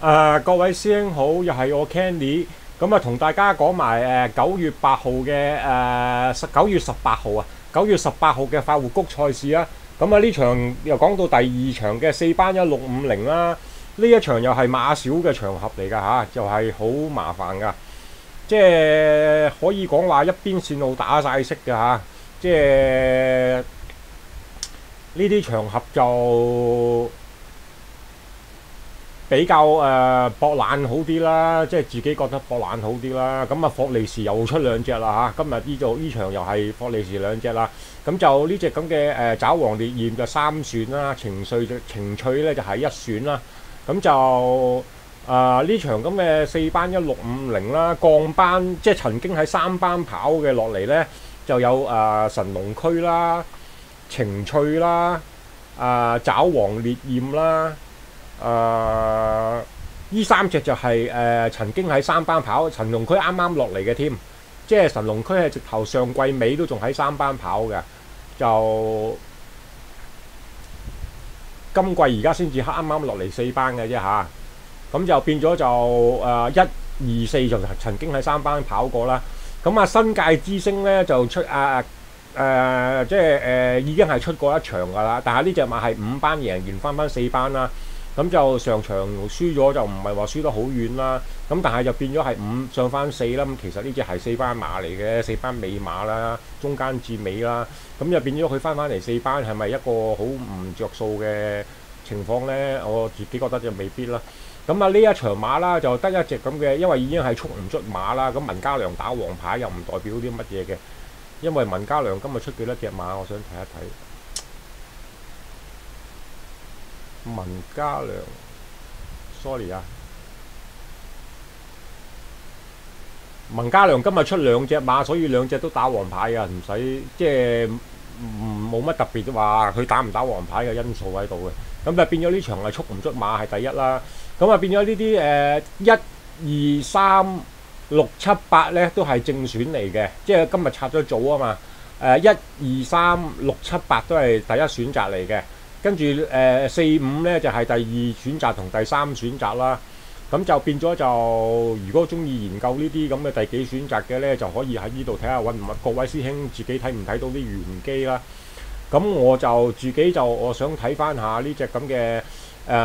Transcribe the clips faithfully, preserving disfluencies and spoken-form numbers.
誒、各位師兄好，又係我 Candy，咁啊同大家講埋誒九月八號嘅誒十九月十八號啊，九月十八號嘅快活谷賽事啊，咁啊呢場又講到第二場嘅四班一六五零啦，呢一場又係馬少嘅場合嚟㗎嚇，又係好麻煩㗎，即係可以講話一邊線路打晒色㗎嚇，即係呢啲場合就比較誒、呃、博懶好啲啦，即係自己覺得博懶好啲啦。咁啊，霍利士又出兩隻啦嚇，今日呢度呢場又係霍利士兩隻啦。咁就呢隻咁嘅誒爪黃烈焰就三選啦，情緒就情趣咧就係一選啦。咁就誒呢、呃、場咁嘅四班一六五零啦，降班即係曾經喺三班跑嘅落嚟咧，就有誒、呃、神龍區啦、情趣啦、誒、呃、爪黃烈焰啦。誒，呢、呃、三隻就係、是、誒、呃、曾經喺三班跑，神龍區啱啱落嚟嘅添，即係神龍區係直頭上季尾都仲喺三班跑嘅，就今季而家先至啱啱落嚟四班嘅啫嚇，咁就變咗就誒一二四就曾經喺三班跑過啦，咁啊新界之星咧就出啊誒、呃、即係誒、呃、已經係出過一場㗎啦，但係呢隻馬係五班贏完翻翻四班啦。咁就上場輸咗就唔係話輸得好遠啦，咁但係就變咗係五上翻四啦。咁其實呢隻係四班馬嚟嘅，四班尾馬啦，中間至尾啦，咁就變咗佢翻翻嚟四班係咪一個好唔着數嘅情況呢？我自己覺得就未必啦。咁啊呢一場馬啦就得一隻咁嘅，因為已經係速唔出馬啦。咁文家良打黃牌又唔代表啲乜嘢嘅，因為文家良今日出幾多隻馬，我想睇一睇。文家良 ，sorry 啊，文家良今日出兩隻馬，所以兩隻都打黃牌啊，唔使即係冇乜特別話佢打唔打黃牌嘅因素喺度嘅。咁就變咗呢場係速唔出馬係第一啦。咁啊變咗呢啲誒一二三六七八咧都係正選嚟嘅，即係今日拆咗組啊嘛。誒一二三六七八都係第一選擇嚟嘅。跟住誒四五咧就係、是、第二選擇同第三選擇啦，咁就變咗就如果中意研究呢啲咁嘅第幾選擇嘅咧，就可以喺呢度睇下揾唔揾各位師兄自己睇唔睇到啲玄機啦。咁我就自己就我想睇翻下呢隻咁嘅誒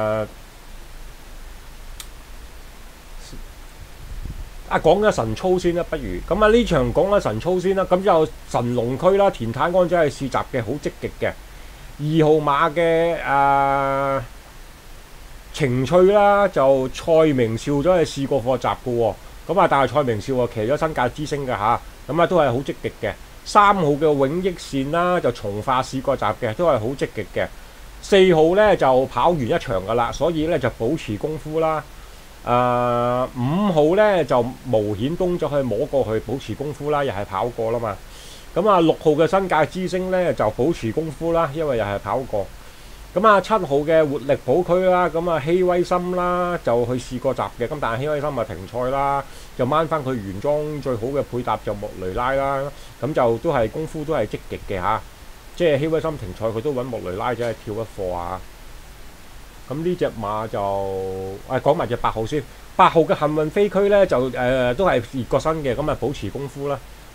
啊講咗神操先啦，不如咁啊呢場講咗神操先啦，咁就神龍區啦，田太安真係試閘嘅，好積極嘅。二號馬嘅誒、呃、情趣啦，就蔡明少咗係試過課習嘅喎，咁啊但係蔡明少啊騎咗新界之星嘅嚇，咁啊都係好積極嘅。三號嘅永益線啦，就從化試過習嘅，都係好積極嘅。四號咧就跑完一場嘅啦，所以咧就保持功夫啦。誒、呃、五號咧就無險東就去摸過去保持功夫啦，又係跑過啦嘛。咁啊，六號嘅新界之星咧就保持功夫啦，因為又係跑過。咁啊，七號嘅活力寶區啦，咁啊希威森啦就去試過閘嘅，咁但係希威森啊停賽啦，就掹翻佢原裝最好嘅配搭就莫雷拉啦，咁就都係功夫都係積極嘅嚇，即係希威森停賽佢都揾莫雷拉仔係跳一課啊。咁呢隻馬就誒講埋隻八號先，八號嘅幸運飛區咧就誒、呃、都係熱過身嘅，咁啊保持功夫啦。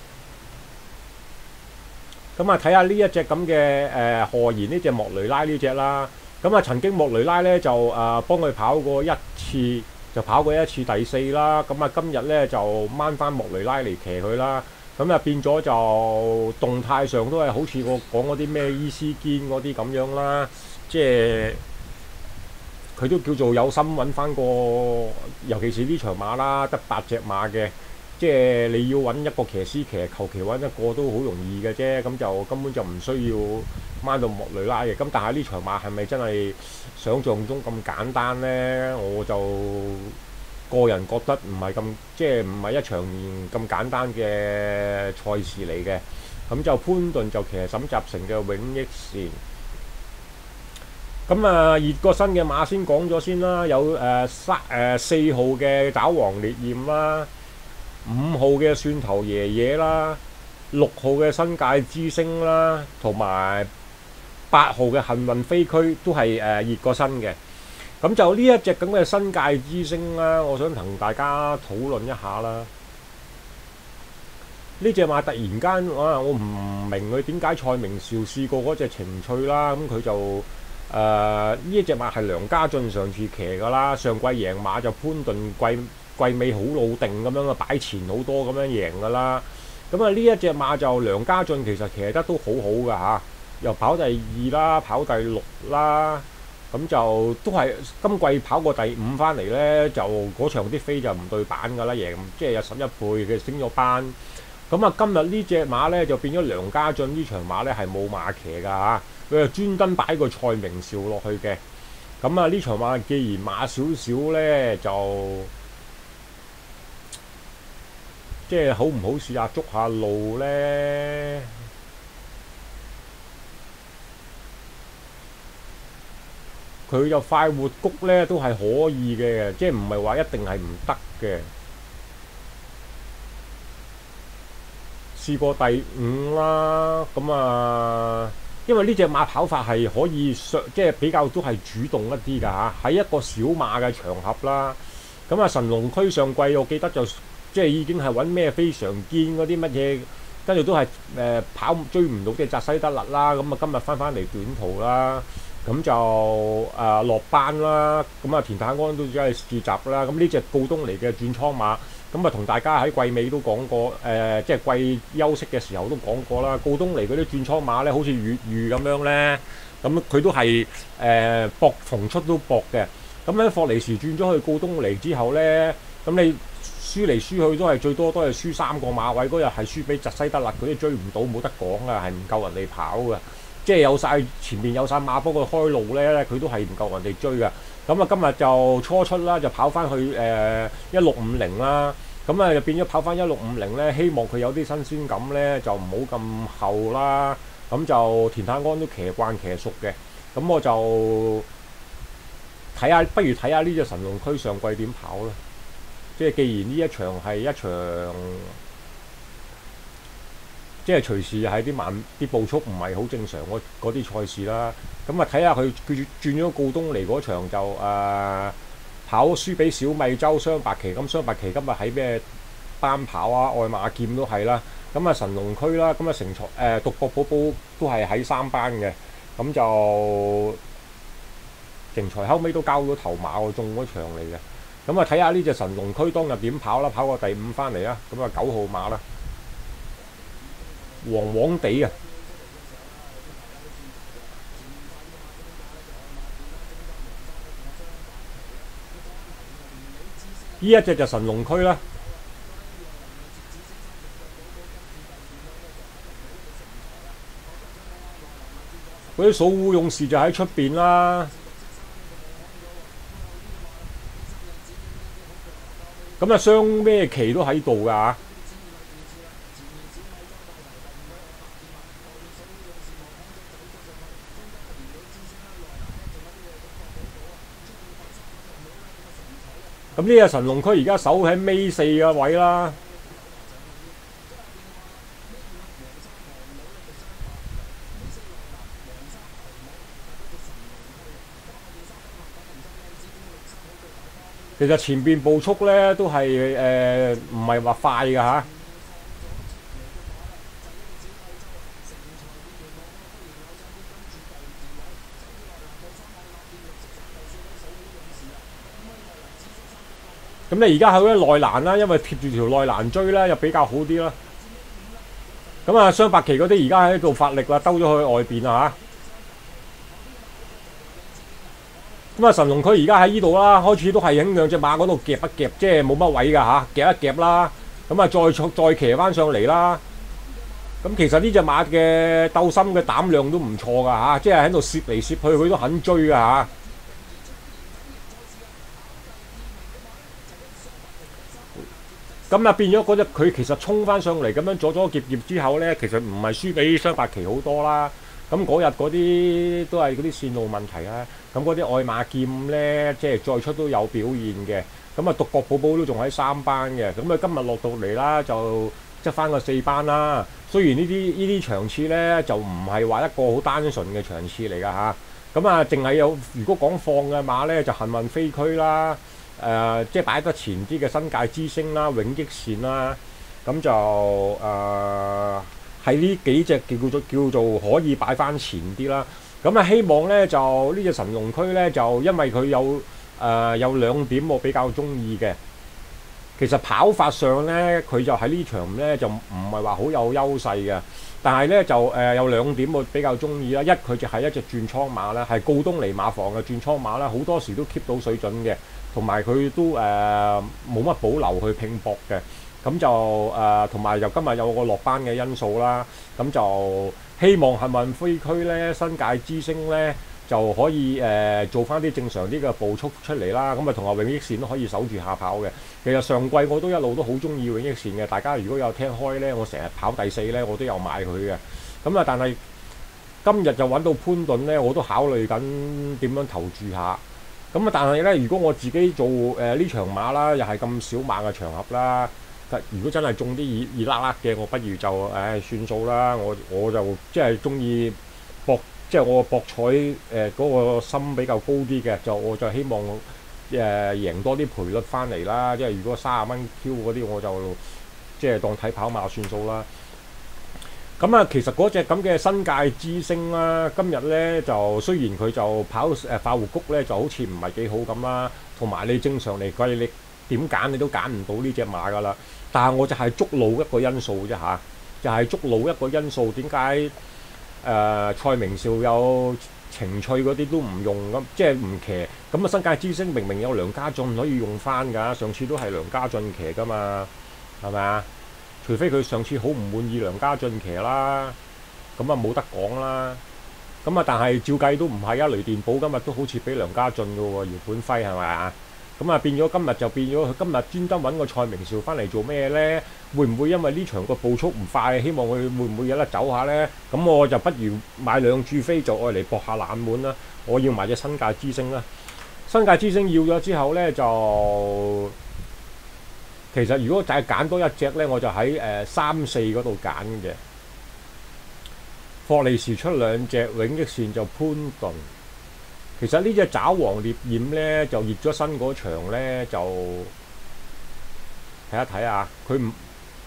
咁啊睇下呢一隻咁嘅誒何言呢隻莫雷拉呢隻啦，咁啊曾經莫雷拉咧就誒、呃、幫佢跑過一次，就跑過一次第四啦，咁啊今日咧就掹翻莫雷拉嚟騎佢啦，咁啊變咗就動態上都係好似我講嗰啲咩伊斯堅嗰啲咁樣啦，即係佢都叫做有心揾翻個，尤其是呢場馬啦，得八隻馬嘅。即係你要揾一個騎師騎，求其揾一個都好容易嘅啫，咁就根本就唔需要掹到莫雷拉嘅。咁但係呢場馬係咪真係想像中咁簡單呢？我就個人覺得唔係咁，即係唔係一場咁簡單嘅賽事嚟嘅。咁就潘頓就騎沈集成嘅永益線。咁啊，熱個身嘅馬先講咗先啦，有誒三誒四號嘅爪黃烈焰啦。五號嘅蒜頭爺爺啦，六號嘅新界之星啦，同埋八號嘅幸運飛區都係誒熱過身嘅。 咁就呢一隻咁嘅新界之星啦，我想同大家討論一下啦。呢隻馬突然間啊，我唔明佢點解蔡明紹試過嗰隻情趣啦，咁佢就誒呢一隻馬係梁家俊上次騎㗎啦，上季贏馬就潘頓季季尾好老定咁樣啊，擺前好多咁樣贏㗎啦。咁啊呢一隻馬就梁家俊其實騎得都好好㗎嚇，又跑第二啦，跑第六啦。咁就都係今季跑過第五翻嚟呢，就嗰場啲飛就唔對版㗎啦，贏即係有十一倍嘅升咗班。咁啊，今日呢隻馬呢，就變咗梁家俊呢場馬呢係冇馬騎㗎嚇，佢就專登擺個蔡明紹落去嘅。咁啊呢場馬既然馬少少呢，就即係好唔好試下捉下路呢？佢就快活谷呢都係可以嘅，即係唔係話一定係唔得嘅。試過第五啦，咁啊，因為呢隻馬跑法係可以上，即係比較都係主動一啲㗎嚇，喺一個小馬嘅場合啦。咁啊，神龍區上季我記得就即係已經係揾咩非常堅嗰啲乜嘢，跟住都係誒、呃、跑追唔到嘅澤西德勒啦。咁啊，今日翻翻嚟短途啦。咁就誒落、呃、班啦，咁啊田泰安都只係試閘啦。咁呢隻告東尼嘅轉倉馬，咁啊同大家喺季尾都講過，誒、呃、即係季休息嘅時候都講過啦。告東尼嗰啲轉倉馬咧，好似粵語咁樣咧，咁佢都係誒搏逢出都搏嘅。咁喺霍尼時轉咗去告東尼之後咧，咁你輸嚟輸去都係最多都係輸三個馬位。嗰日係輸俾澤西德勒，嗰啲追唔到，冇得講啊，係唔夠人哋跑嘅。即係有晒前面有晒馬幫佢開路咧，佢都係唔夠人哋追嘅。咁啊，今日就初出啦，就跑翻去誒一六五零啦。咁啊，就變咗跑翻一六五零咧，希望佢有啲新鮮感咧，就唔好咁後啦。咁就田泰安都騎慣騎熟嘅。咁我就睇下，不如睇下呢隻神龍區上季點跑啦。即係既然呢一場係一場。即係隨時係啲慢啲步速唔係好正常嗰啲賽事啦，咁啊睇下佢佢轉咗告東尼嗰場就誒、呃、跑輸俾小米洲雙白旗，咁雙白旗今日喺咩班跑啊？愛馬劍都係啦，咁啊神龍區啦，咁啊成才誒獨角寶寶都係喺三班嘅，咁就成才後尾都交咗頭馬喎，中嗰場嚟嘅，咁啊睇下呢隻神龍區當日點跑啦，跑過第五翻嚟啦，咁啊九號馬啦。黃黃地啊！呢一隻就神龍區啦。嗰啲數戶勇士就喺出邊啦。咁啊，雙咩旗都喺度㗎嚇。咁呢個神龍區而家守喺尾四個位啦。其實前邊步速咧都係誒唔係話快㗎嚇。咁你而家喺嗰啲內欄啦，因為貼住條內欄追咧，又比較好啲啦。咁啊，雙白旗嗰啲而家喺度發力啦，兜咗去外邊啊嚇。咁啊，神龍區而家喺呢度啦，開始都係喺兩隻馬嗰度夾一夾，即係冇乜位㗎嚇，夾一夾啦。咁啊，再再騎翻上嚟啦。咁其實呢隻馬嘅鬥心嘅膽量都唔錯㗎嚇，即係喺度攝嚟攝去，佢都肯追㗎嚇。咁啊變咗嗰隻佢其實衝翻上嚟咁樣左左夾夾之後咧，其實唔係輸俾雙白旗好多啦。咁嗰日嗰啲都係嗰啲線路問題啦。咁嗰啲愛馬劍咧，即係再出都有表現嘅。咁啊獨角寶寶都仲喺三班嘅。咁啊今日落到嚟啦，就執翻個四班啦。雖然呢啲呢啲場次咧就唔係話一個好單純嘅場次嚟㗎嚇。 咁啊，淨係有如果講放嘅馬咧，就幸運飛區啦，誒、呃、即係擺得前啲嘅新界之星啦、永益線啦，咁就誒係呢幾隻叫做叫做可以擺翻前啲啦。咁啊，希望咧就呢隻神龍區咧，就因為佢有誒、呃、有兩點我比較中意嘅。其實跑法上咧，佢就喺呢場咧就唔係話好有優勢嘅，但係咧就誒、呃、有兩點我比較中意啦。一佢就係一隻轉倉馬啦，係告東尼馬房嘅轉倉馬啦，好多時都 keep 到水準嘅，同埋佢都誒冇乜保留去拼搏嘅。咁就誒同埋就今日有個落班嘅因素啦，咁就希望幸運飛區咧、新界之星咧就可以誒、呃、做翻啲正常啲嘅步速出嚟啦。咁啊同阿永益線都可以守住下跑嘅。其實上季我都一路都好中意永益線嘅，大家如果有聽開咧，我成日跑第四咧，我都有買佢嘅。咁啊，但係今日就揾到潘頓咧，我都考慮緊點樣投注下。咁啊，但係咧，如果我自己做誒呢、呃、場馬啦，又係咁少馬嘅場合啦，如果真係中啲熱熱辣辣嘅，我不如就誒、呃、算數啦。我我就即係中意博，即係我博彩誒嗰個心比較高啲嘅，就我就希望。誒、呃、贏多啲賠率翻嚟啦，即係如果三十蚊 Q 嗰啲我就即係當睇跑馬算數啦。咁啊，其實嗰隻咁嘅新界之星啦，今日咧就雖然佢就跑誒化活谷咧就好似唔係幾好咁啦，同埋你正常嚟計你點揀你都揀唔到呢隻馬噶啦。但係我就係捉路一個因素啫嚇，就係、是、捉路一個因素。點解誒蔡明紹有情趣嗰啲都唔用咁，即係唔騎咁啊！新界之星明明有梁家俊可以用翻㗎，上次都係梁家俊騎㗎嘛，係咪啊？除非佢上次好唔滿意梁家俊騎啦，咁啊冇得講啦。咁啊，但係照計都唔係啊！雷電寶今日都好似俾梁家俊㗎喎，姚本輝係咪啊？咁啊變咗今日就變咗佢今日專登揾個蔡明紹翻嚟做咩咧？會唔會因為呢場個步速唔快，希望佢會唔會有得走下咧？咁我就不如買兩注飛就愛嚟搏下冷門啦。我要買隻新界之星啦。新界之星要咗之後咧，就其實如果就係揀多一隻咧，我就喺誒三四嗰度揀嘅。霍利時出兩隻，永益線就潘頓。其實呢隻爪王烈焰咧就熱咗身嗰場咧就睇一睇啊，佢唔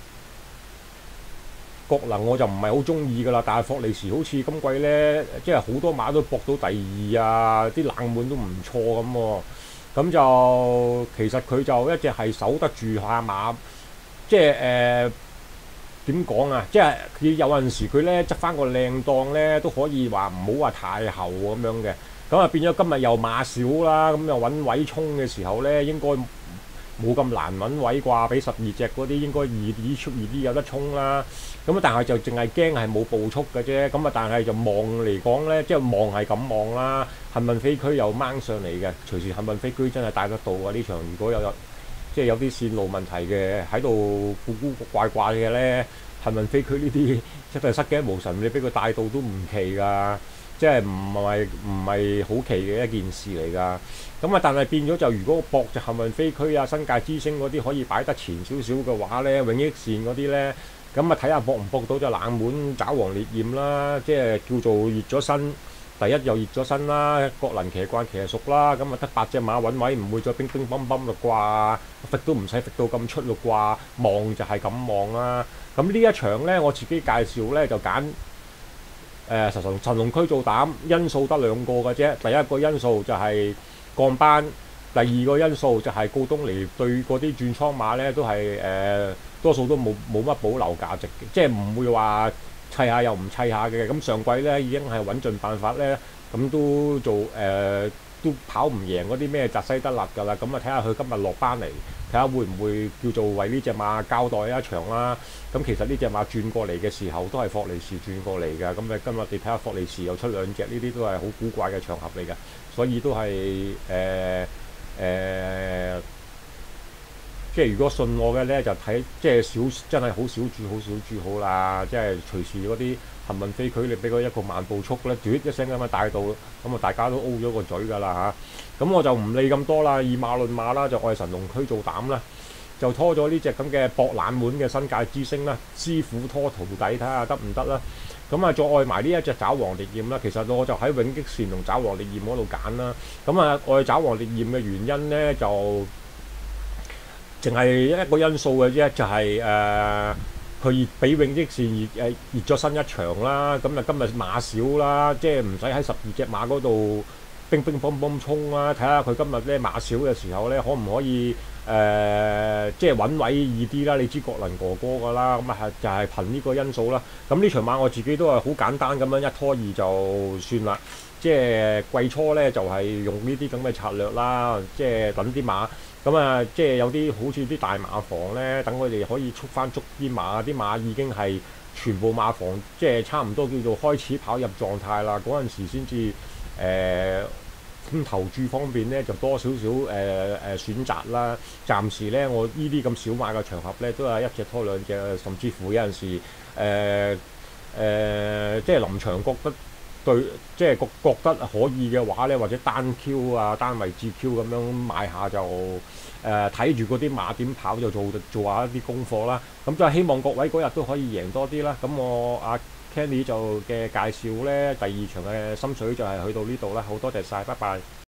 國能我就唔係好中意噶啦，但係霍利時好似今季咧即係好多馬都搏到第二啊，啲冷門都唔錯咁喎。咁就其實佢就一隻係守得住下馬，即係誒點講啊？即係佢有陣時佢咧執翻個靚檔咧都可以話唔好話太後咁樣嘅。咁啊變咗今日又馬少啦，咁又揾位衝嘅時候咧，應該冇咁難揾位啩，俾十二隻嗰啲應該易啲出易啲有得衝啦。咁啊但係就淨係驚係冇步速嘅啫。咁啊但係就望嚟講咧，即係望係咁望啦。幸運飛區又掹上嚟嘅，隨時幸運飛區真係帶得到啊！呢場如果有有即係有啲線路問題嘅喺度古古怪怪嘅咧，幸運飛區呢啲真係失驚無神，你俾佢帶到都唔奇㗎。即係唔係唔係好奇嘅一件事嚟㗎，咁啊但係變咗就如果搏隻幸運飛區啊、新界之星嗰啲可以擺得前少少嘅話咧，永益線嗰啲咧，咁啊睇下搏唔搏到隻冷門爪王烈焰啦，即係叫做熱咗身，第一又熱咗身啦，國能騎慣騎熟啦，咁啊得八隻馬揾位，唔會再乒乒乓乓嘞啩，揈都唔使揈到咁出嘞啩，望就係咁望啦。咁呢一場咧，我自己介紹咧就揀。誒神神神龍區做膽因素得兩個嘅啫，第一個因素就係降班，第二個因素就係告東尼對嗰啲轉倉馬咧都係誒、呃、多數都冇冇乜保留價值嘅，即係唔會話砌下又唔砌下嘅。咁上季咧已經係揾盡辦法咧，咁都做誒、呃、都跑唔贏嗰啲咩澤西德勒㗎啦。咁啊睇下佢今日落班嚟，睇下會唔會叫做為呢隻馬交代一場啦。咁其實呢隻馬轉過嚟嘅時候都係霍利士轉過嚟㗎，咁誒今日你睇下霍利士又出兩隻，呢啲都係好古怪嘅場合嚟㗎，所以都係誒誒，即係如果信我嘅咧，就睇即係少真係好少注好少注好啦，即係隨時嗰啲幸運飛區你俾佢一個慢步速咧，嘟一聲咁樣帶到，咁啊大家都 O 咗個嘴㗎啦嚇，咁我就唔理咁多啦，以馬論馬啦，就愛神龍區做膽啦。就拖咗呢隻咁嘅博冷門嘅新界之星啦，師傅拖徒弟睇下得唔得啦。 咁啊，再愛埋呢一隻爪黃烈焰啦。其實我就喺永擊善同爪黃烈焰嗰度揀啦。咁啊，愛爪黃烈焰嘅原因咧，就淨係一個因素嘅啫，就係誒佢比永擊善熱誒熱咗新一場啦。咁啊，今日馬少啦，即係唔使喺十二隻馬嗰度乒乒乓乓衝啦。睇下佢今日咧馬少嘅時候咧，可唔可以誒、呃、即係穩位易啲啦？你知國能哥哥噶啦，咁啊係就係憑呢個因素啦。咁呢場馬我自己都係好簡單咁樣一拖二就算啦。即係季初咧就係、是、用呢啲咁嘅策略啦，即係等啲馬。咁啊，即係有啲好似啲大馬房咧，等佢哋可以速翻足啲馬，啲馬已經係全部馬房，即係差唔多叫做開始跑入狀態啦。嗰陣時先至誒咁投注方面咧，就多少少誒誒選擇啦。暫時咧，我呢啲咁小馬嘅場合咧，都係一隻拖兩隻，甚至乎有陣時誒誒、呃呃，即係臨場覺得。對，即係覺覺得可以嘅話咧，或者單 Q 啊、單位置 Q 咁樣買下就誒睇住嗰啲馬點跑就做做下一啲功課啦。咁就希望各位嗰日都可以贏多啲啦。咁我阿 Kenny 就嘅介紹咧，第二場嘅心水就係去到呢度啦。好多謝晒，拜拜。